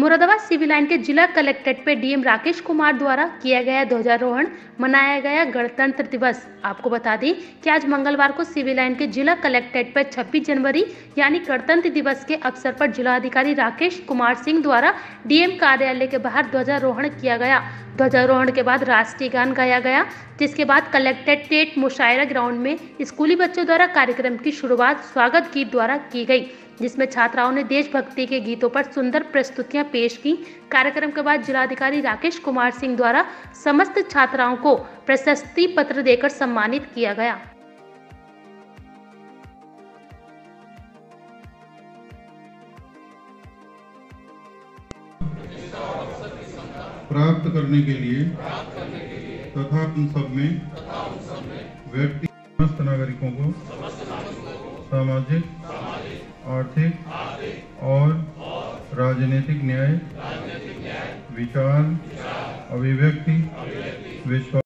Moradabad civil line के जिला collectorate पे डीएम राकेश कुमार द्वारा किया गया ध्वजारोहण, मनाया गया गणतंत्र दिवस। आपको बता दें कि आज मंगलवार को सिविल लाइन के जिला कलेक्ट्रेट पर 26 जनवरी यानी गणतंत्र दिवस के अवसर पर जिलाधिकारी राकेश कुमार सिंह द्वारा डीएम कार्यालय के बाहर ध्वजारोहण किया गया। ध्वजारोहण के बाद राष्ट्रीय गान गाया गया, जिसके बाद कलेक्ट्रेट मुशायरा ग्राउंड में स्कूली बच्चों द्वारा कार्यक्रम की शुरुआत स्वागत गीत द्वारा की गई, जिसमें छात्राओं ने देशभक्ति के गीतों पर सुंदर प्रस्तुतियां पेश की। कार्यक्रम के बाद जिलाधिकारी राकेश कुमार सिंह द्वारा समस्त छात्राओं को प्रशस्ति पत्र देकर सम्मानित किया गया। प्राप्त करने के लिए तथा उन सब में व्यक्ति समस्त नागरिकों को सामाजिक, आर्थिक और राजनीतिक न्याय, विचार, अभिव्यक्ति, विश्वास